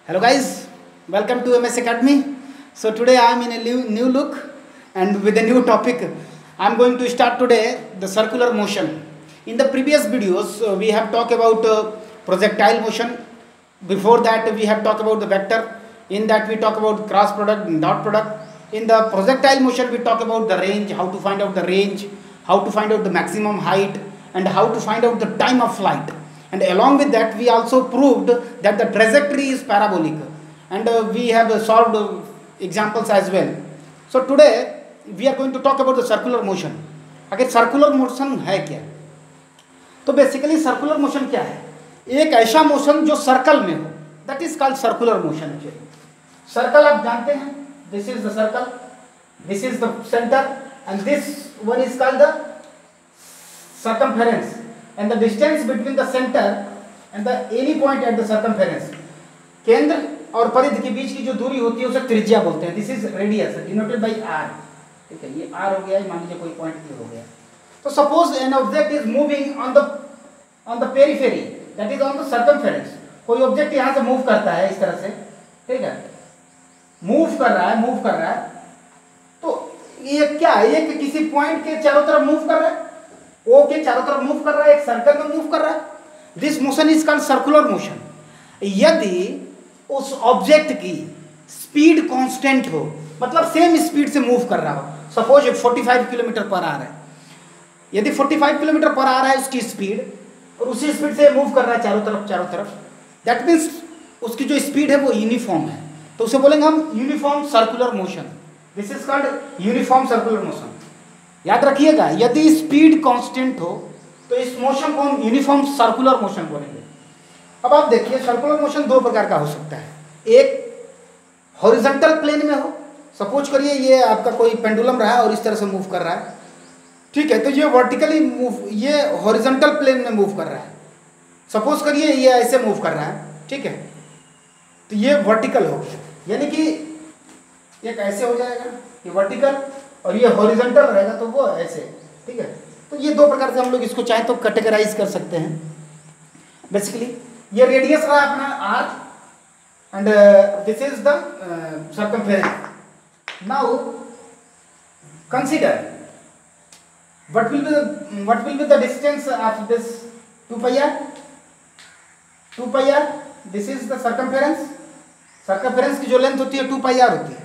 Hello guys, welcome to MS Academy. So today I am in a new look and with a new topic. I am going to start today the circular motion. In the previous videos we have talked about projectile motion. Before that we have talked about the vector. In that we talk about cross product and dot product. In the projectile motion we talk about the range, how to find out the range, how to find out the maximum height and how to find out the time of flight. And along with that we also proved that the trajectory is parabolic, and we have solved examples as well. So today we are going to talk about the circular motion. अगर circular motion है क्या, तो basically circular motion क्या है? एक ऐसा motion जो circle में हो, that is called circular motion. Circle आप जानते हैं, this is the circle, this is the centre and this one is called the circumference, and the distance between the center and the any point at the circumference, केंद्र और परिधि के बीच की जो दूरी होती है उसे त्रिज्या बोलते हैं. This is radius denoted by r. ठीक है, ये r हो गया, मान लीजिए कोई पॉइंट ये हो गया. तो suppose an object is moving on the periphery, that is on the circumference. कोई ऑब्जेक्ट यहां से मूव करता है इस तरह से, ठीक है, मूव कर रहा है, तो ये क्या है? ये किसी पॉइंट के चारों तरफ मूव कर रहा है, ओ के चारों तरफ मूव कर रहा है, एक सर्कल में मूव कर रहा है. This motion is called circular motion. यदि उस ऑब्जेक्ट की स्पीड कांस्टेंट हो, मतलब सेम स्पीड से मूव कर रहा हो, सपोज 45 किलोमीटर पर आवर है, यदि 45 किलोमीटर पर आवर है उसकी स्पीड और उसी स्पीड से मूव कर रहा है चारों तरफ, दैट मीन्स उसकी जो स्पीड है वो यूनिफॉर्म है, तो उसे बोलेंगे हम uniform circular motion. This is called uniform circular motion. याद रखिएगा, यदि स्पीड कांस्टेंट हो तो इस मोशन को हम यूनिफॉर्म सर्कुलर मोशन बोलेंगे. अब आप देखिए, सर्कुलर मोशन दो प्रकार का हो सकता है. एक हॉरिजॉन्टल प्लेन में हो, सपोज करिए ये आपका कोई पेंडुलम रहा है और इस तरह से मूव कर रहा है, ठीक है, तो ये वर्टिकली मूव, ये हॉरिजॉन्टल प्लेन में मूव कर रहा है. सपोज करिए ये ऐसे मूव कर रहा है, ठीक है, तो ये वर्टिकल हो गया, यानी कि एक ऐसे हो जाएगा, ये वर्टिकल, और ये हॉरिजॉन्टल रहेगा तो वो ऐसे, ठीक है. तो ये दो प्रकार से हम लोग इसको चाहे तो कैटेगराइज कर सकते हैं. बेसिकली ये रेडियस रहा अपना r and this is the circumference. Now consider what will be the distance of this 2 pi r. This is the circumference की जो लेंथ होती है 2 pi r होती है.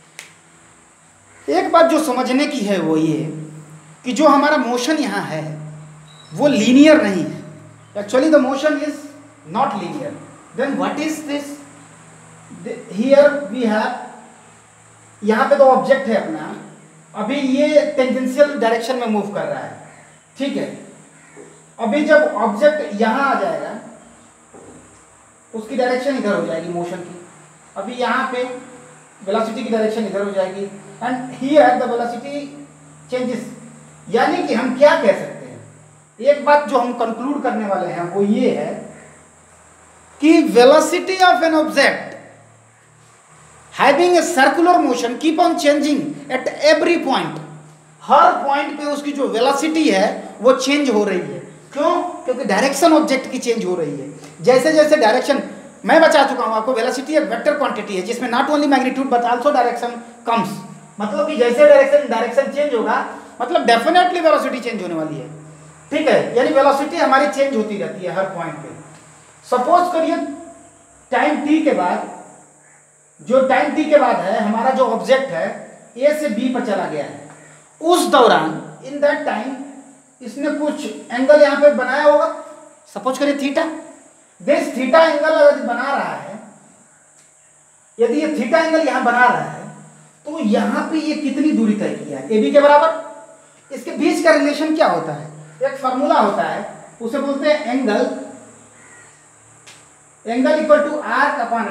एक बात जो समझने की है वो ये कि जो हमारा मोशन यहाँ है वो लीनियर नहीं है. Actually the motion is not linear. Then what is this? Here we have, यहाँ पे तो ऑब्जेक्ट है अपना, अभी ये टेंजेंशियल डायरेक्शन में मूव कर रहा है, ठीक है. अभी जब ऑब्जेक्ट यहाँ आ जाएगा उसकी डायरेक्शन इधर हो जाएगी मोशन की. अभी यहाँ पे वेलोसिटी की डायरेक्शन इधर हो जाएगी and here the velocity changes. यानी कि हम क्या कह सकते हैं, एक बात जो हम कंक्लूड करने वाले हैं वो ये है कि velocity of an object having a circular motion keep on changing at every point. हर पॉइंट पे उसकी जो वेलोसिटी है वो चेंज हो रही है. क्यों? क्योंकि डायरेक्शन ऑब्जेक्ट की चेंज हो रही है. जैसे जैसे डायरेक्शन मैं बता चुका हूं आपको, वेलोसिटी एक वेक्टर क्वांटिटी है जिसमें not only magnitude but also direction comes. मतलब कि जैसे डायरेक्शन चेंज होगा मतलब डेफिनेटली वेलोसिटी चेंज होने वाली है, ठीक है. यानी वेलोसिटी हमारी चेंज होती रहती है हर पॉइंट पे. सपोज करिए टाइम t के बाद, जो टाइम t के बाद है, हमारा जो ऑब्जेक्ट है a से b पर चला गया है, उस दौरान इन दैट टाइम इसने कुछ एंगल यहाँ पे बनाया होगा. सपोज करिए थीटा. दिस थीटा एंगल अगर बना रहा है, यदि ये थीटा एंगल यहाँ बना रहा है तो यहाँ पे ये कितनी दूरी तय किया है? AB के बराबर. इसके बीच का रिलेशन क्या होता है? एक फार्मूला होता है, उसे बोलते हैं angle equal to arc upon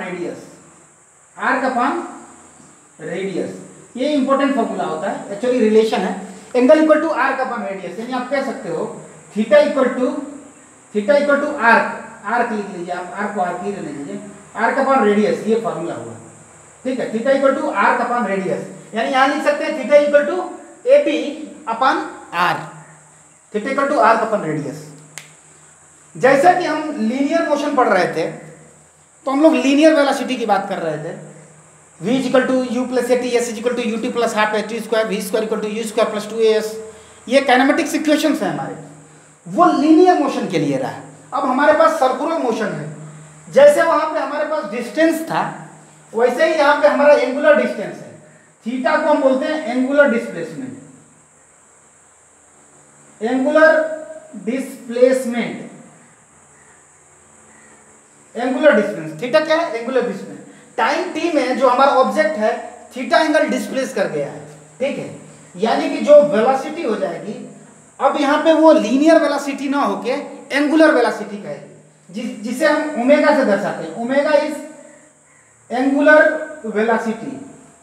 radius. ये इंपॉर्टेंट फार्मूला होता है, एक्चुअली रिलेशन है. Angle equal to arc upon radius, यानी आप कह सकते हो थीटा इक्वल टू आर्क लिख लीजिए, आप आर्क को आर्क ही ले लीजिए, आर्क अपॉन रेडियस, ये फार्मूला हुआ, ठीक है. Theta equal to arc upon radius, यानी यहां लिख सकते हैं theta equal to AP upon R. Theta equal to arc upon radius. जैसा कि हम लीनियर मोशन पढ़ रहे थे तो हम लोग लीनियर वेलोसिटी की बात कर रहे थे। v equal to u plus a t, s equal to u t plus half a t square, v square equal to u square plus 2as, ये काइनेमेटिक्स इक्वेशंस है हमारे, वो लीनियर मोशन के लिए रहा। अब हमारे पास सर्कुलर मोशन है, जैसे वहां पे हमारे पास डिस्टेंस था वैसे ही यहाँ पे हमारा एंगुलर डिस्टेंस है। थीटा को हम बोलते हैं angular displacement, angular displacement, angular distance. Theta क्या है? Angular distance. टाइम टी में जो हमारा ऑब्जेक्ट है थीटा एंगल डिस्प्लेस कर गया है, ठीक है, यानी कि जो वेलोसिटी हो जाएगी अब यहाँ पे वो लीनियर वेलोसिटी ना होके एंगुलर वेलोसिटी कहेगी, जिसे हम ओमेगा से दर्शाते हैं। Omega is angular velocity.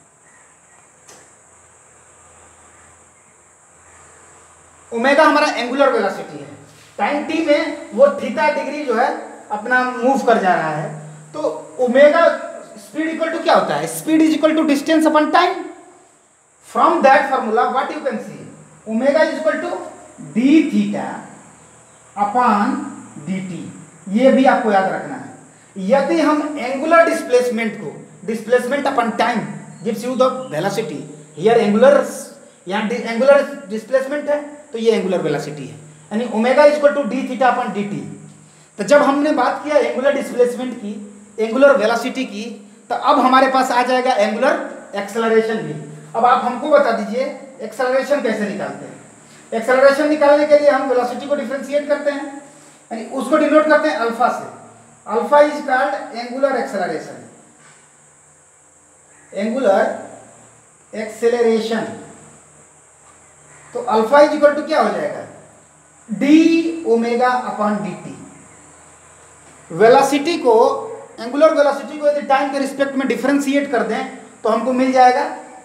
Omega हमारा एंगुलर वेलोसिटी है। टाइम टी में वो थीटा डिग्री जो है अपना मूव कर जा रहा है, तो ओमेगा स्पीड इक्वल टू क्या होता है? Speed is equal to distance upon time. From that formula what you can see, omega is equal to d theta upon d t. ये भी आपको याद रखना है। यदि हम एंगुलर डिस्प्लेसमेंट को, displacement upon time gives you the velocity, here angular, यहाँ एंगुलर डिस्प्लेसमेंट है तो ये एंगुलर वेलोसिटी है, यानी omega is equal to d theta upon d t. तो जब हमने बात किया एंगुलर डिस्प्लेसमेंट की, एंगुलर वेलोसिटी की, तो अब हमारे पास आ जाएगा एंगुलर एक्सेलरेशन भी। अब आप हमको बता दीजिए एक्सेलरेशन कैसे निकालते हैं। एक्सेलरेशन निकालने के लिए हम वेलोसिटी को डिफरेंशिएट करते हैं, यानी उसको डिनोट करते हैं अल्फा से। Alpha is called angular acceleration, angular acceleration. तो अल्फा इज इक्वल टू क्या हो जाएगा? D omega upon d t. Velocity को, एंगुलर वेलोसिटी को यदि टाइम के रिस्पेक्ट में डिफरेंशिएट कर दें तो हमको मिल जाएगा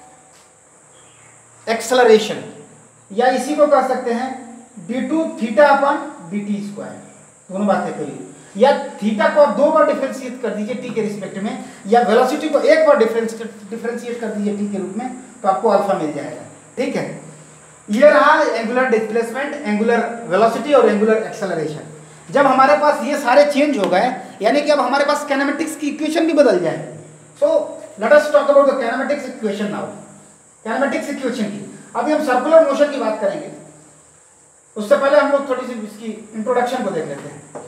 एक्सेलरेशन, या इसी को कह सकते हैं d two theta upon d t square. दोनों बातें कही, या थीटा को आप 2 बार डिफरेंशिएट कर दीजिए टी के रिस्पेक्ट में, या वेलोसिटी को 1 बार डिफरेंशिएट कर दीजिए टी के रूप में, तो आपको अल्फा मिल जाएगा, ठीक है। ये रहा एंगुलर डिस्प्लेसमेंट, एंगुलर वेलोसिटी और एंगुलर एक्सेलरेशन। जब हमारे पास ये सारे चेंज हो गए, यानी कि अब हमारे पास काइनेमेटिक्स की इक्वेशन भी बदल जाए। So let us talk about the kinematics equation now. Kinematics equation की, अभी हम सर्कुलर मोशन की बात करेंगे, उससे पहले हम लोग थोड़ी सी इसकी इंट्रोडक्शन को देख लेते हैं।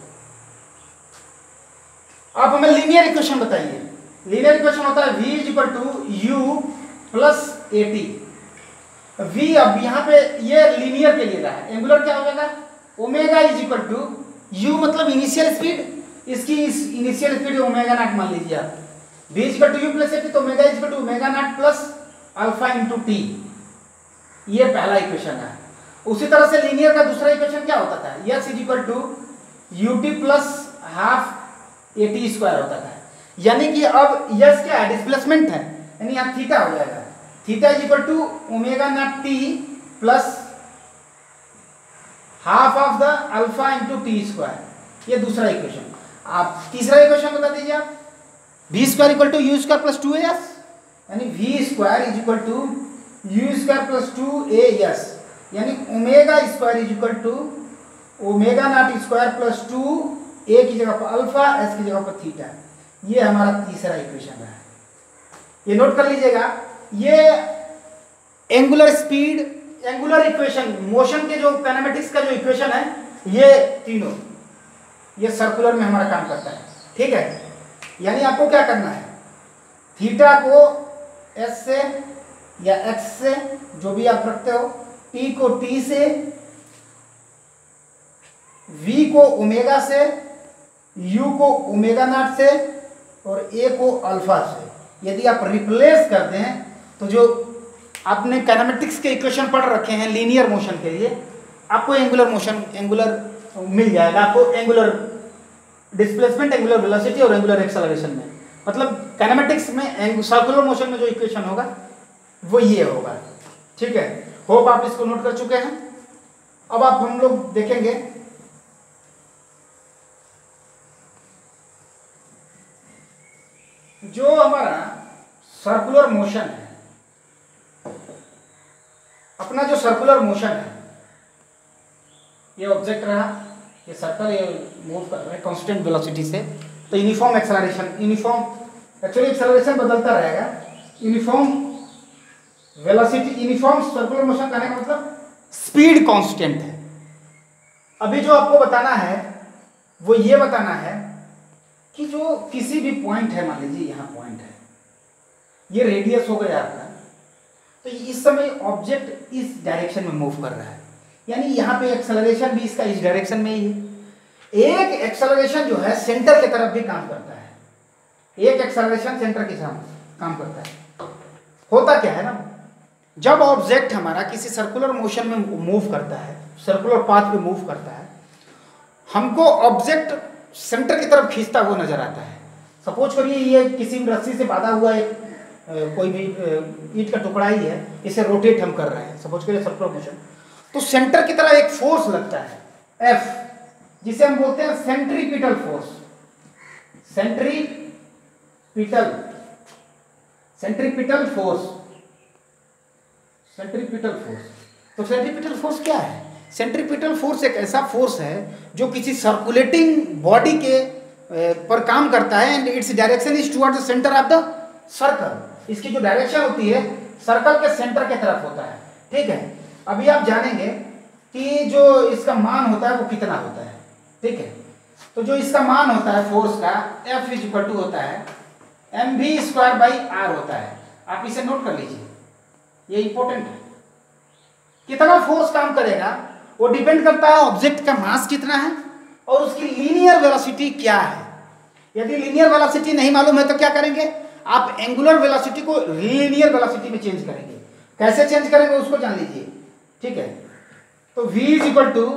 आप हमें लीनियर इक्वेशन बताइए। लीनियर इक्वेशन होता है v is equal to u plus a t. v अब यहाँ पे ये लीनियर के लिए रहा है, एंगुलर क्या हो जाएगा? Omega is equal to u मतलब इनिशियल स्पीड, इसकी इनिशियल स्पीड ओमेगा नॉट मान लीजिए आप। v is equal to u plus a t, तो omega is equal to omega nought plus alpha into t. ये पहला इक्वेशन है। उसी तरह से लीनियर का दूसरा इक्वेशन क्या होता था? S is equal to u t plus half a t square होता था। यानी कि अब यस क्या है? डिस्प्लेसमेंट है, यानी यहाँ थीटा हो जाएगा। Theta is equal to omega nought t plus half of the alpha into t square. ये दूसरा इक्वेशन। आप तीसरा इक्वेशन बता दीजिए आप। V square equal to u square plus 2as, यानी v square is equal to u square plus 2as, यानी omega square is equal to omega nought square plus 2a की जगह पर अल्फा, s की जगह पर थीटा। ये हमारा तीसरा इक्वेशन है, ये नोट कर लीजिएगा। ये angular speed, angular equation, motion के जो काइनेमेटिक्स का जो इक्वेशन है, ये तीनों ये सर्कुलर में हमारा काम करता है, ठीक है। यानी आपको क्या करना है, थीटा को s से या x से, जो भी आप रखते हो, t को t से, v को ओमेगा से, u को ओमेगा नॉट से और a को अल्फा से। यदि आप रिप्लेस कर दें तो जो आपने काइनेमेटिक्स के इक्वेशन पढ़ रखे हैं लीनियर मोशन के लिए, आपको एंगुलर मोशन, एंगुलर मिल जाएगा। आपको एंगुलर डिस्प्लेसमेंट, एंगुलर वेलोसिटी और एंगुलर एक्सेलरेशन में, मतलब काइनेमेटिक्स में सर्कुलर मोशन में जो इक्वेशन होगा वो ये होगा, ठीक है। होप आप इसको नोट कर चुके हैं। अब आप हम लोग देखेंगे जो हमारा सर्कुलर मोशन है, अपना जो सर्कुलर मोशन है, ये ऑब्जेक्ट रहा, ये सर्कल, ये मूव कर रहा है कांस्टेंट वेलोसिटी से। तो uniform acceleration, uniform actually acceleration बदलता रहेगा, uniform velocity, uniform circular motion कहने का मतलब स्पीड कांस्टेंट है। अभी जो आपको बताना है वो ये बताना है कि जो किसी भी पॉइंट है, मान लीजिए यहाँ पॉइंट है, ये रेडियस हो गया आपका, तो इस समय ऑब्जेक्ट इस डायरेक्शन में मूव कर रहा है, यानी यहाँ पे एक्सेलरेशन भी इसका इस डायरेक्शन में ही है। एक एक्सेलरेशन जो है सेंटर की तरफ भी काम करता है, एक एक्सेलरेशन सेंटर के साथ काम करता है। होता क्या है ना, जब ऑब्जेक्ट हमारा किसी सर्कुलर मोशन में मूव करता है, सर्कुलर पाथ पे मूव करता है, हमको ऑब्जेक्ट सेंटर की तरफ खींचता हुआ नजर आता है। सपोज करिए ये किसी रस्सी से बांधा हुआ एक कोई भी ईंट का टुकड़ा ही है, इसे रोटेट हम कर रहे हैं, सपोज करिए सर्कुलर मोशन, तो सेंटर की तरफ एक फोर्स लगता है F, जिसे हम बोलते हैं centripetal force. Centripetal force, centripetal force. तो सेंट्रीपिटल फोर्स क्या है? सेंट्रीपिटल फोर्स एक ऐसा फोर्स है जो किसी सर्कुलेटिंग बॉडी के पर काम करता है and its direction is toward the centre of the circle. इसकी जो डायरेक्शन होती है सर्कल के सेंटर के तरफ होता है। ठीक है, अभी आप जानेंगे कि जो इसका मान होता है वो कितना होता है। ठीक है, तो जो इसका मान होता है फोर्स का F इज इक्वल टू होता है mv²/r होता है। आप इसे नोट कर लीजिए, ये इंपॉर्टेंट है। कितना फोर्स काम करेगा वो डिपेंड करता है ऑब्जेक्ट का मास कितना है और उसकी लीनियर वेलोसिटी क्या है। यदि लीनियर वेलोसिटी नहीं मालूम है तो क्या करेंगे, आप एंगुलर वेलोसिटी को लीनियर वेलोसिटी में चेंज करेंगे। कैसे चेंज करेंगे उसको जान लीजिए। ठीक है, तो v is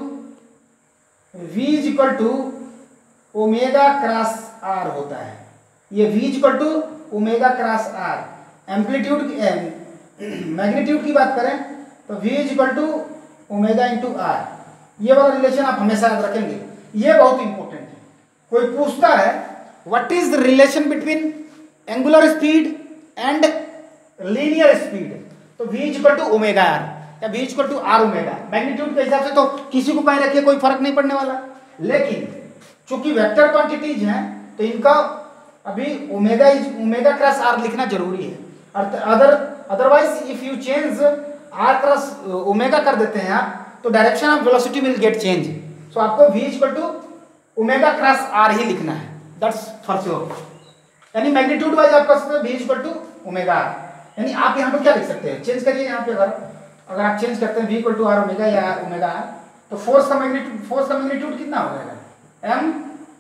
equal to omega cross r होता है। ये v is equal to omega cross r। Amplitude magnitude की बात करें तो v is equal to omega into r। ये वाला रिलेशन आप हमेशा याद रखेंगे, ये बहुत इंपॉर्टेंट है। कोई पूछता है what is the relation between angular speed and linear speed, तो v is equal to omega r या v is equal to r omega. Magnitude के हिसाब से तो किसी को कहीं रखिए कोई फर्क नहीं पड़ने वाला, लेकिन चूंकि वेक्टर क्वांटिटीज हैं तो इनका अभी ओमेगा क्रॉस r लिखना जरूरी है। Otherwise if you change r cross omega कर देते हैं आप तो direction of velocity will get change. So आपको v is equal to omega cross r ही लिखना है, दैट्स फॉर श्योर। यानी मैग्नीट्यूड वाइज आप कर सकते हैं v is equal to omega r। यानी आप यहाँ पे क्या लिख सकते हैं, चेंज करिए यहाँ पे, अगर आप चेंज करते हैं v equal to r omega या ओमेगा r, तो फोर्स का मैग्नीट्यूड कितना हो जाएगा, m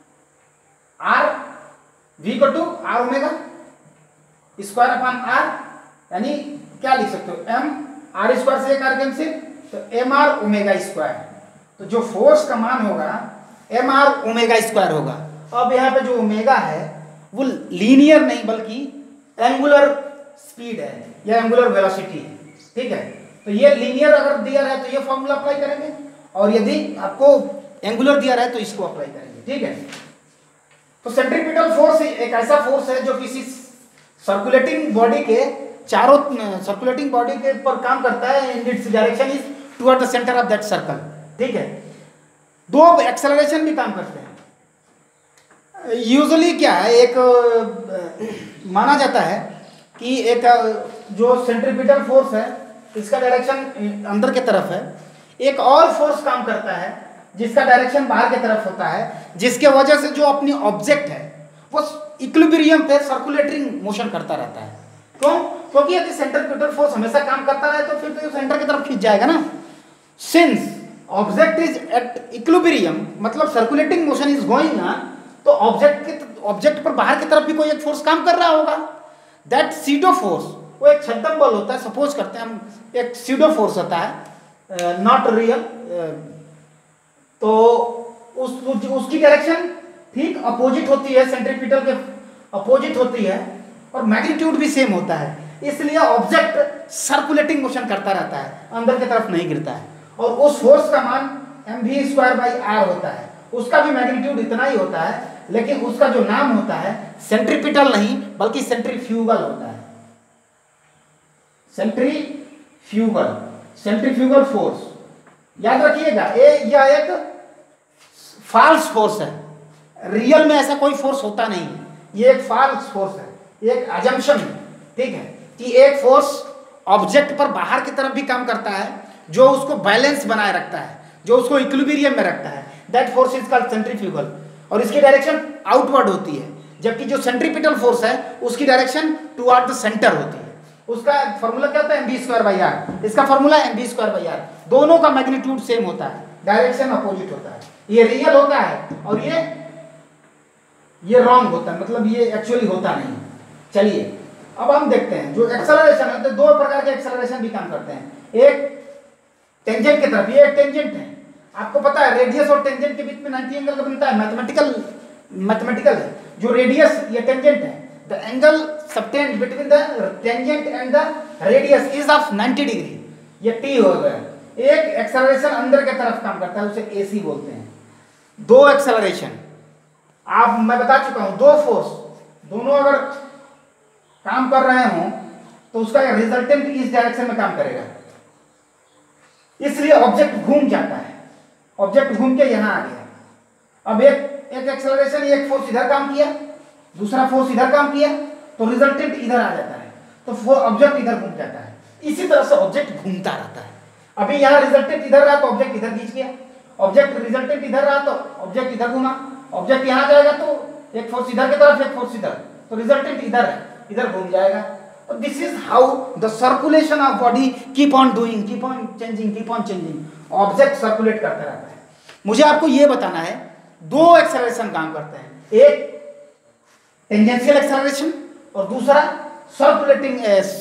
r v equal to r omega square upon r। यानी क्या लिख सकते हो, m r स्क्वायर से एक r कैंसिल, तो m r ओमेगा स्क्वायर। तो जो फोर्स का मान होगा m r ओमेगा स्क्वायर होगा। अब यहाँ पे जो ओमेगा है वो लीनियर नहीं बल्कि एंगुलर स्पीड है या एंगुलर वेलोसिटी है। ठीक है, तो ये लीनियर अगर दिया रहा है तो ये फॉर्मूला अप्लाई करेंगे, और यदि आपको एंगुलर दिया रहा है तो इसको अप्लाई करेंगे। ठीक है, तो सेंट्रीपिटल फोर्स एक ऐसा फोर्स है जो किसी सर्कुलेटिंग बॉडी के चारों सर्कुलेटिंग बॉडी के पर काम करता है and its direction is toward the centre of that circle. ठीक है, दो एक्सेलरेशन भी काम करते हैं। यूजुअली क्या है, एक माना जाता है कि एक जो सेंट्रीपिटल फोर्स है इसका डायरेक्शन अंदर की तरफ है, एक और फोर्स काम करता है जिसका डायरेक्शन बाहर की तरफ होता है, जिसके वजह से जो अपनी ऑब्जेक्ट है वो इक्विलिब्रियम पे सर्कुलेटिंग मोशन करता रहता है। क्यों? क्योंकि यदि सेंट्रीपिटल फोर्स हमेशा काम करता रहे तो फिर तो सेंटर की तरफ खींच जाएगा ना। Since object is at equilibrium, मतलब circulating motion is going on, तो ऑब्जेक्ट पर बाहर की तरफ भी कोई एक फोर्स काम कर रहा होगा। दैट सीडो फोर्स, वो एक छद्म बल होता है, सपोज करते हैं हम, एक सीडो फोर्स होता है, नॉट रियल, तो उसकी डायरेक्शन ठीक अपोजिट होती है, सेंट्रीपिटल के अपोजिट होती है, और मैग्नीट्यूड भी सेम होता है। इसलिए ऑब्जेक्ट सर्कुलेटिंग मोशन करता रहता है, अंदर की तरफ नहीं गिरता है, और उस फोर्स का मान mv²/r होता है। उसका भी मैग्नीट्यूड इतना ही होता है, लेकिन उसका जो नाम होता है सेंट्रीपिटल नहीं बल्कि सेंट्रीफ्यूगल होता है। सेंट्रीफ्यूगल फोर्स याद रखिएगा, यह एक फॉल्स फोर्स है। रियल में ऐसा कोई फोर्स होता नहीं है, ये एक फॉल्स फोर्स है, एक अजम्पशन है, ठीक है, कि एक फोर्स ऑब्जेक्ट पर बाहर की तरफ भी काम करता है, जो उसको बैलेंस बनाए रखता है, जो उसको इक्विलिब्रियम में रखता है, that force is called centrifugal, और इसकी डायरेक्शन आउटवर्ड होती है, जबकि जो सेंट्रीपिटल फोर्स है उसकी डायरेक्शन टुवर्ड द सेंटर होती है। उसका फॉर्मूला क्या होता है, mv²/r, इसका फॉर्मूला mv²/r, दोनों का मैग्नीट्यूड सेम होता है, डायरेक्शन अपोजिट होता है, ये रियल होता है और ये रॉन्ग होता है, मतलब ये एक्चुअली होता नहीं। चलिए अब हम देखते हैं जो एक्सेलरेशन है, तो दो प्रकार के एक्सेलरेशन भी काम करते हैं, एक टेंजेंट की तरफ, ये एक टेंजेंट है, आपको पता है रेडियस और टेंजेंट के बीच में 90 एंगल का बनता है, मैथमेटिकल है, जो रेडियस ये टेंजेंट है, the angle subtend between the tangent and the radius is of 90 degree, ये टी हो गया। एक एक्सेलरेशन अंदर के तरफ काम करता है, उसे एसी बोलते हैं। दो एक्सेलरेशन आप, मैं बता चुका हूं, दो फोर्स दोनों अगर काम कर रहे हो तो उसका रिजल्टेंट इस डायरेक्शन में काम करेगा, इसलिए ऑब्जेक्ट घूम जाता है, ऑब्जेक्ट घूम के यहां आ गया। अब एक एक्सेलरेशन, एक फोर्स इधर काम किया, दूसरा फोर्स इधर काम किया, तो रिजल्टेंट इधर आ जाता है, तो ऑब्जेक्ट इधर घूम जाता है। इसी तरह से ऑब्जेक्ट घूमता रहता है। अभी यहाँ रिजल्टेंट इधर रहा तो ऑब्जेक्ट इधर खींच गया, ऑब्जेक्ट रिजल्टेंट इधर रहा तो ऑब्जेक्ट इधर घूमा, ऑब्जेक्ट यहाँ जाएगा तो एक फोर्स इधर की तरफ, एक फोर्स इधर, तो रिजल्टेंट इधर है, इधर घूम जाएगा। तो this is how the circulation of body keep on doing, keep on changing, object circulate करता रहता है। मुझे आपको ये बताना है, दो एक्सेलरेशन काम करते हैं, एक टेंजेंशियल एक्सेलरेशन और दूसरा सर्कुलेटिंग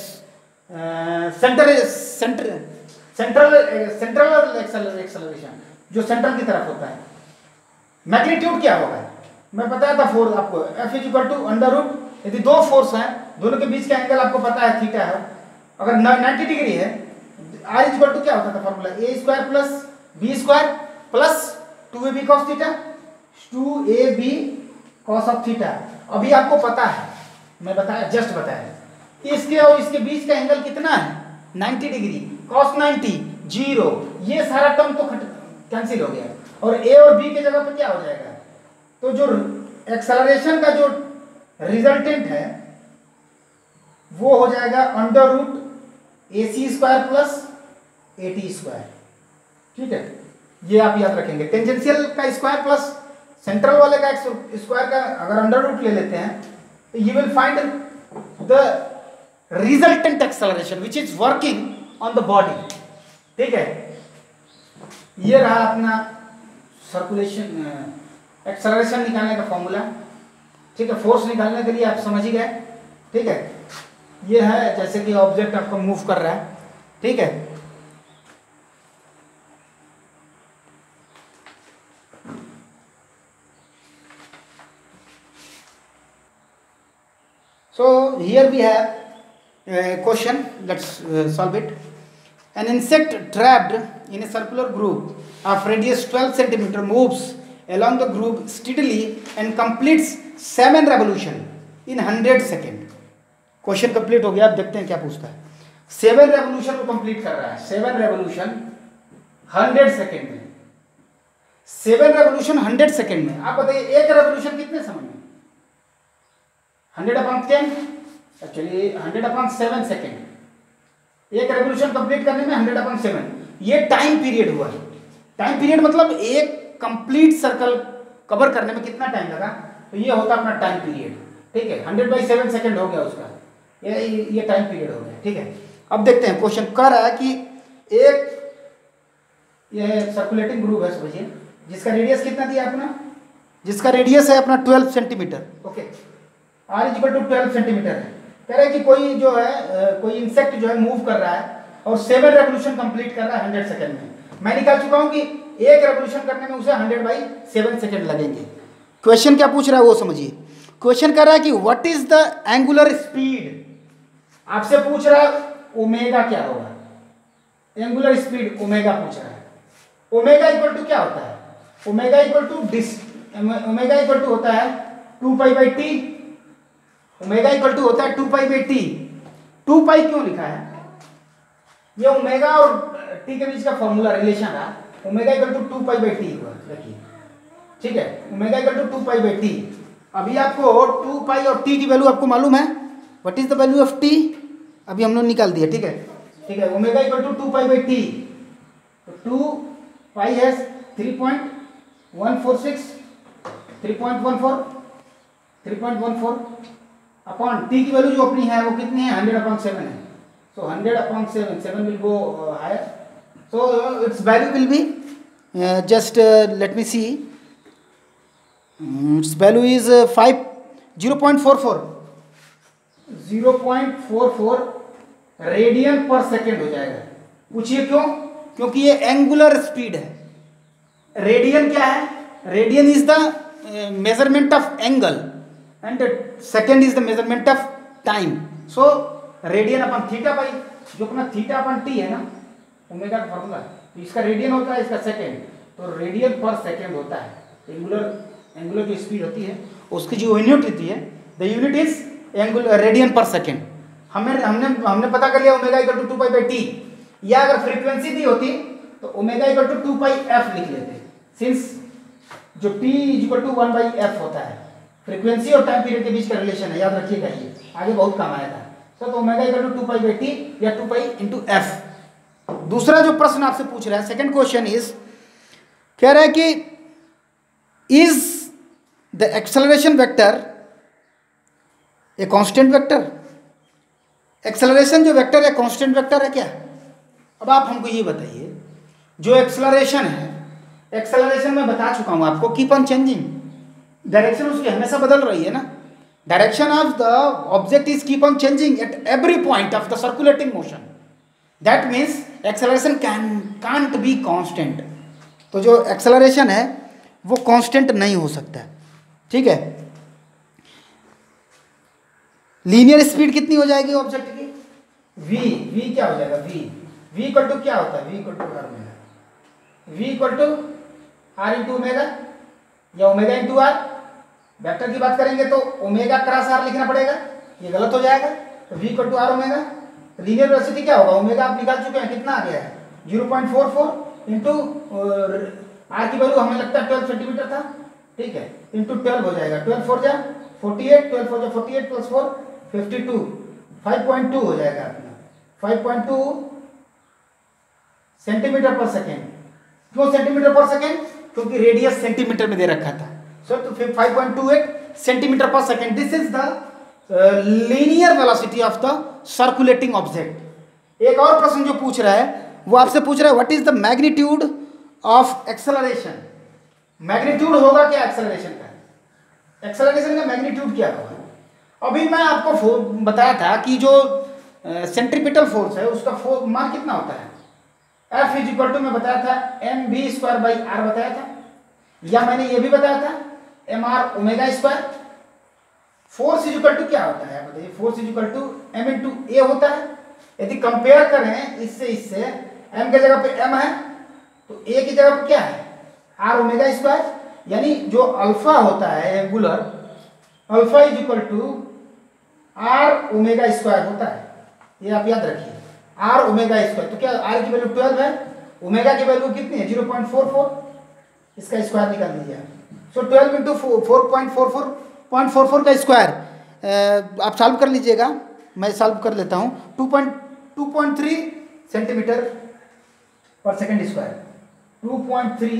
सेंट्रल एक्सेलरेशन, जो सेंट्रल की तरफ होता है। मैग्नीट्यूड क्या होगा, मैं बताया था फोर्स आपको, F = √, यदि दो फोर्स हैं, दोनों के बीच का एंगल आपको पता है थीटा है, अगर 90 डिग्री है, R = क्या होता था formula, a² + b² + 2ab cos theta, 2ab cos of theta. अभी आपको पता है, मैं बताया, जस्ट बताया, इसके और इसके बीच का एंगल कितना है, 90 डिग्री, cos 90 0, ये सारा टर्म तो कैंसिल हो गया, और a और b के जगह पर क्या हो जाएगा, तो जो एक्सेलरेशन का जो रिजल्टेंट है वो हो जाएगा √ac² + at², ठीक है, ये आप याद रखेंगे। टेंजेंशियल का स्क्वायर प्लस सेंट्रल वाले का स्क्वायर का अगर √ ले लेते हैं तो you will find the resultant acceleration which is working on the body, ठीक है। ये रहा अपना सर्कुलेशन एक्सेलरेशन निकालने का फॉर्मूला, ठीक है। फोर्स निकालने के लिए आप समझ ही गए, ठीक है। ये है जैसे कि ऑब्जेक्ट आपको मूव कर रहा है, ठीक है। So here we have a question, let's solve it. An insect trapped in a circular groove of radius 12 cm moves along the groove steadily and completes 7 revolution in 100 second. Question complete हो गया, आप देखते हैं क्या पूछता है। 7 revolution को complete कर रहा है, 7 रेवोल्यूशन 100 सेकेंड में, 7 रेवोल्यूशन 100 सेकेंड में। आप बताइए एक रेवोल्यूशन कितने समय में, 100/10, एक्चुअली 100/7 सेकेंड। एक रेवोल्यूशन कंप्लीट करने में 100/7, ये टाइम पीरियड हुआ है। टाइम पीरियड मतलब एक कंप्लीट सर्कल कवर करने में कितना टाइम लगा, तो ये होता अपना टाइम पीरियड, ठीक है। 100/7 सेकेंड हो गया उसका, ये टाइम पीरियड हो गया, ठीक है। अब देखते हैं क्वेश्चन कह रहा है कि एक ये सर्कुलेटिंग ग्रूव है समझिए, जिसका रेडियस कितना दिया अपना, जिसका रेडियस है अपना 12 सेंटीमीटर, ओके। R = 12 सेंटीमीटर है। कह रहे हैं कि कोई जो है कोई इंसेक्ट जो है मूव कर रहा है और 7 रेवोल्यूशन कंप्लीट कर रहा है 100 सेकेंड में। मैं निकाल चुका हूं कि एक रेवोल्यूशन करने में उसे 100/7 सेकेंड लगेंगे। क्वेश्चन क्या पूछ रहा है वो समझिए। क्वेश्चन कह रहा है कि what is the angular speed, आपसे पूछ रहा है ओमेगा क्या होगा, एंगुलर स्पीड ओमेगा पूछ रहा है। ओमेगा इक्वल टू क्या होता है, ओमेगा इक्वल टू होता है 2π/t, ओमेगा इक्वल टू होता है 2π/t। 2π क्यों लिखा है, ये ओमेगा और टी के बीच का फॉर्मूला रिलेशन है, ओमेगा इक्वल टू 2π/t हुआ, देखिए ठीक है, omega equal to 2 pi by T. अभी आपको 2 पाई और टी की वैल्यू आपको मालूम है, what is the value of T, अभी हम लोग निकाल दिया। ठीक है, ठीक है, omega equal to 2 pi by T, तो 2 पाई है 3.146 3.14 अपॉन टी की वैल्यू जो अपनी है वो कितनी है, 100/7 है। So 100/7, 7 will go higher, so its value will be just let me see, its value is 0.44 radian per second हो जाएगा। पूछिए क्यों? क्योंकि ये एंगुलर स्पीड है। रेडियन क्या है? Radian is the measurement of angle and second is the measurement of time. So radian अपन थीटा बाई जो अपना थीटा अपन टी है ना, ओमेगा का फॉर्मूला, तो इसका रेडियन होता है, इसका सेकेंड, तो रेडियन पर सेकेंड होता है। एंगुलर जो स्पीड होती है उसकी जो यूनिट होती है, the unit is angular radian per second. हमने पता कर लिया omega equal to 2 pi by T, या अगर फ्रीक्वेंसी दी होती तो ओमेगा इक्वल टू 2 पाई एफ लिख लेते, सिंस जो T equal to 1 by F होता है, फ्रीक्वेंसी और टाइम पीरियड के बीच का रिलेशन है, याद रखिएगा, ये आगे बहुत काम आएगा। तो omega equal to 2 pi by T या 2 पाई इंटू एफ। दूसरा जो प्रश्न आपसे पूछ रहा है, सेकंड क्वेश्चन इज, कह रहा है कि is the acceleration vector a constant vector. Acceleration जो वेक्टर है कांस्टेंट वेक्टर है क्या? अब आप हमको ये बताइए, जो एक्सेलरेशन है, एक्सेलरेशन मैं बता चुका हूं आपको, कीप ऑन चेंजिंग, डायरेक्शन उसकी हमेशा बदल रही है ना, direction of the object is keep on changing at every point of the circulating motion, that means acceleration can't be constant. तो जो एक्सेलरेशन है वो कांस्टेंट नहीं हो सकता है। ठीक है, लीनियर स्पीड कितनी हो जाएगी ऑब्जेक्ट की? v क्या हो जाएगा? v इक्वल टू क्या होता है? v equal to R omega, v equal to R into omega या ओमेगा इंटू आर। वेक्टर की बात करेंगे तो ओमेगा क्रॉस आर लिखना पड़ेगा, ये गलत हो जाएगा, तो v equal to R omega. Linear velocity क्या होगा? ओमेगा आप निकाल चुके हैं, कितना आ गया है? 0.44 इंटू आर की वैल्यू हमें लगता है 12 सेंटीमीटर था, ठीक है, इंटू 12 हो जाएगा, 12 4 जा 48, 12 4 जा 48 प्लस 4 52, 5.2 हो जाएगा अपना, 5.2 सेंटीमीटर पर सेकेंड। क्यों सेंटीमीटर पर सेकेंड? क्योंकि रेडियस सेंटीमीटर में दे रखा था। सो तो 5.28 centimetre per second, this is the linear velocity of the circulating object. एक और प्रश्न जो पूछ रहा है वो आपसे पूछ रहा है what is the magnitude of acceleration. Magnitude होगा क्या एक्सेलरेशन का? एक्सेलरेशन का मैग्नीट्यूड क्या होगा? अभी मैं आपको बताया था कि जो सेंट्रीपिटल फोर्स है उसका मान कितना होता है? F इज इक्वल टू, मैं बताया था mv² बाई आर बताया था, या मैंने ये भी बताया था mr omega square. Force is equal to क्या होता है बताइए? Force is equal to m into a होता है। यदि कंपेयर करें इससे m की जगह पे m है तो a की जगह पे क्या है? r ओमेगा स्क्वायर, यानी जो अल्फा होता है angular, alpha is equal to r omega square होता है, ये आप याद रखिए, r ओमेगा स्क्वायर। तो क्या r की वैल्यू 12 है, ओमेगा की वैल्यू कितनी है? 0.44, इसका स्क्वायर निकाल दीजिए। सो 12 इंटू 4.44 का स्क्वायर आप सॉल्व कर लीजिएगा, मैं सॉल्व कर लेता हूँ। 2.3 centimetre per second square, 2.3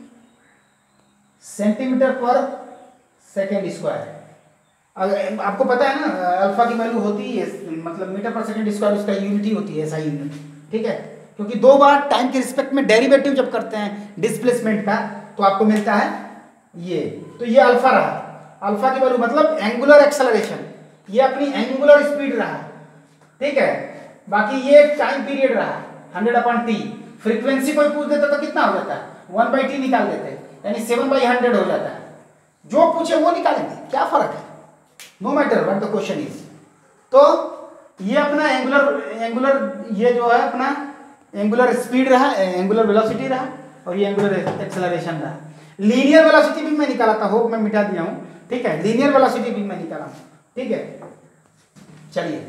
centimetre per second square. अगर आपको पता है ना अल्फा की वैल्यू होती है, मतलब मीटर पर सेकेंड स्क्वायर, उसका यूनिट ही होती है, SI यूनिट, ठीक है, क्योंकि दो बार टाइम के रिस्पेक्ट में डेरिवेटिव जब करते हैं डिस्प्लेसमेंट का तो आपको मिलता है ये। तो ये अल्फा रहा, अल्फा की वैल्यू मतलब एंगुलर एक्सेलरेशन, ये अपनी एंगुलर स्पीड रहा, ठीक है। बाकी ये टाइम पीरियड रहा 100/t। फ्रीक्वेंसी कोई पूछ देता तो कितना हो जाता है? 1/t निकाल देते, यानी 7/100 हो जाता है। जो पूछे वो निकालेंगे, क्या फर्क है, no matter what the question is. तो ये अपना एंगुलर ये जो है अपना एंगुलर स्पीड रहा, एंगुलर वेलोसिटी रहा, और ये एंगुलर एक्सेलरेशन रहा। लीनियर वेलोसिटी भी मैं निकाला था, होप मैं मिटा दिया हूं, ठीक है, लीनियर वेलोसिटी भी मैं निकाला हूं, ठीक है। चलिए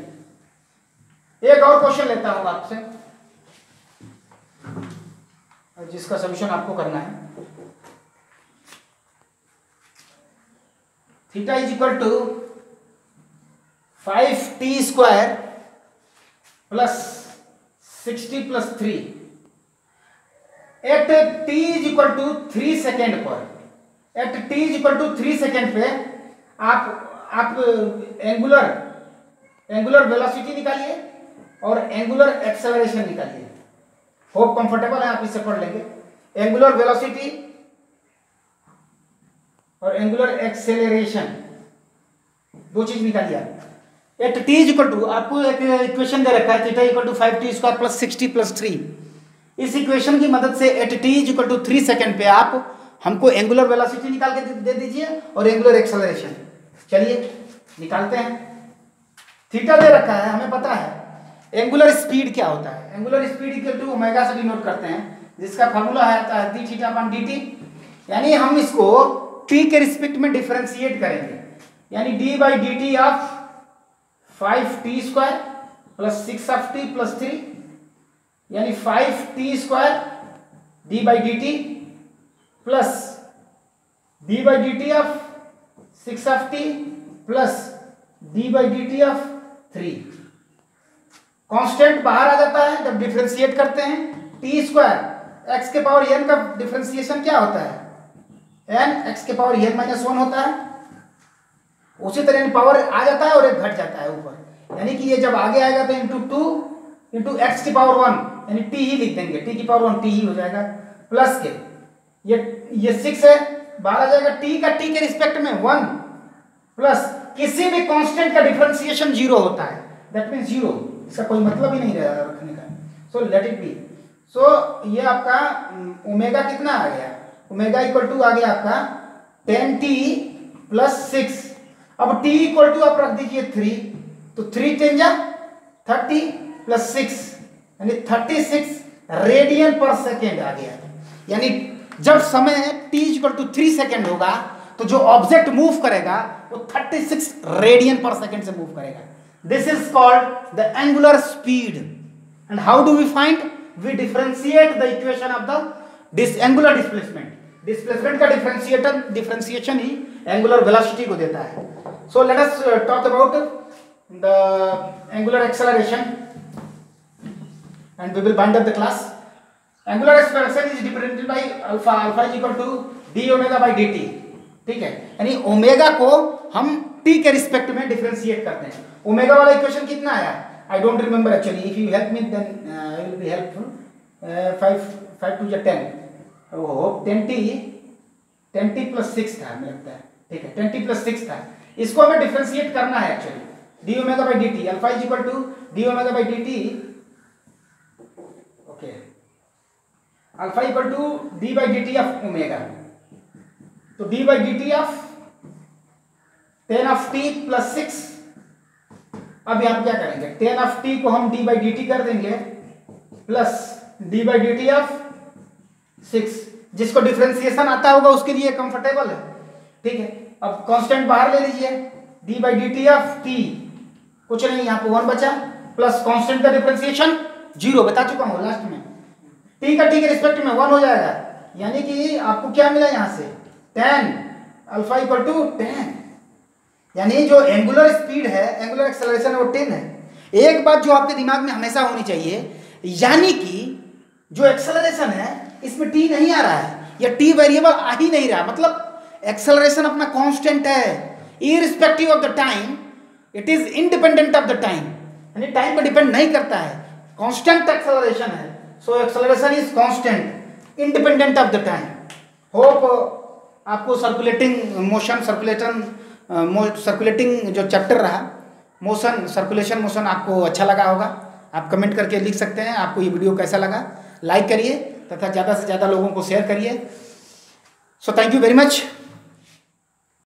एक और क्वेश्चन लेता हूं आपसे, जिसका सॉल्यूशन आपको करना है। Theta is equal to 5t² plus 60 plus 3 at t is equal to 3 second पर, at t is equal to 3 second पे आप एंगुलर वेलोसिटी निकालिए और एंगुलर एक्सेलरेशन निकालिए। होप कंफर्टेबल है, आप इससे पढ़ लेंगे। एंगुलर वेलोसिटी और एंगुलर एक्सेलरेशन दो चीज निकालिए आप। At T is equal to, आपको एक इक्वेशन दे रखा है, theta equal to 5t² plus 60 plus 3। इस इक्वेशन की मदद से at T is equal to 3 second पे आप हमको एंगुलर वेलोसिटी निकाल के दे दीजिए और एंगुलर एक्सेलरेशन। चलिए निकालते हैं। थीटा दे रखा है, हमें पता है एंगुलर स्पीड क्या होता है। Angular speed equal to omega से डिनोट करते हैं, जिसका फॉर्मूला है d थीटा अपॉन dt। यानी हम इसको t के रिस्पेक्ट में डिफरेंशिएट करेंगे, यानी d by dt of 5t² plus 6t plus 3, यानी 5t² d by dt plus d by dt of 6t plus d by dt of 3। Constant बाहर आ जाता है जब डिफरेंशिएट करते हैं। t² x के पावर n का डिफरेंशिएशन क्या होता है, n x के पावर n माइनस 1 होता है। उसी तरह पावर आ जाता है और एक घट जाता है ऊपर, यानी कि ये जब आगे आएगा तो इंटू 2 इंटू एक्स की पावर 1, यानी t ही लिख देंगे, t की पावर 1 t ही हो जाएगा, प्लस के ये 6 है, बाहर आ जाएगा t के रिस्पेक्ट में 1, प्लस किसी भी कांस्टेंट का डिफरेंशिएशन 0 होता है, दैट मींस 0, इसका कोई मतलब ही नहीं रहेगा रखने का। So let it be. So ये आपका ओमेगा कितना आ गया, ओमेगा इक्वल टू आ गया आपका 10t प्लस 6। अब t इक्वल टू आप रख दीजिए 3, तो 3 10 जा 30 प्लस 6 यानी 36 रेडियन पर सेकेंड आ गया। यानी जब समय t इक्वल टू 3 सेकेंड होगा तो जो ऑब्जेक्ट मूव करेगा वो 36 रेडियन पर सेकेंड से मूव करेगा। This is called the angular speed. And how do we find, we differentiate the equation of the angular displacement. Displacement का डिफरेंशिएशन ही angular velocity को देता है। So let us talk about the angular acceleration and we will bind up the class. Angular acceleration is dependent by alpha, alpha is equal to D omega by dt, ठीक है। यानी omega को हम t के respect में differentiate करते हैं। Omega वाला इक्वेशन कितना आया, I don't remember actually, if you help me then I will be helpful. 5 2 10, ओहो 10t प्लस 6 था मुझे लगता है, ठीक है 10t प्लस 6 था। इसको हमें डिफरेंशिएट करना है actually. D omega by dt, alpha is equal to D omega by dt, okay, alpha equal to D by dt of omega. तो D by dt of 10 of t plus 6। अब यहां क्या करेंगे, 10 ऑफ t को हम d by dt कर देंगे plus d by dt of 6। जिसको डिफरेंशिएशन आता होगा उसके लिए कंफर्टेबल है, ठीक है। अब कांस्टेंट बाहर ले लीजिए, d by dt of t, कुछ नहीं यहाँ पे 1 बचा, प्लस कांस्टेंट का डिफरेंशिएशन 0, बता चुका हूँ लास्ट में। t का t के रिस्पेक्ट में 1 हो जाएगा, यानी कि आपको क्या मिला यहाँ से 10, अल्फा इक्वल टू 10। यानी जो एंगुलर स्पीड है, एंगुलर एक्सेलरेशन है वो 10 है। एक बात जो आपके दिमाग में हमेशा होनी चाहिए, यानी कि जो एक्सेलरेशन है इसमें t नहीं आ रहा है, या t वेरिएबल आ ही नहीं रहा, मतलब एक्सेलरेशन अपना कांस्टेंट है, irrespective of the time, it is independent of the time, यानी टाइम पर डिपेंड नहीं करता है, कांस्टेंट एक्सेलरेशन है। So acceleration is constant independent of the time. Hope आपको सर्कुलेटिंग जो चैप्टर रहा, मोशन, सर्कुलेशन मोशन, आपको अच्छा लगा होगा। आप कमेंट करके लिख सकते हैं आपको ये वीडियो कैसा लगा। लाइक करिए तथा ज़्यादा से ज़्यादा लोगों को शेयर करिए। So thank you very much.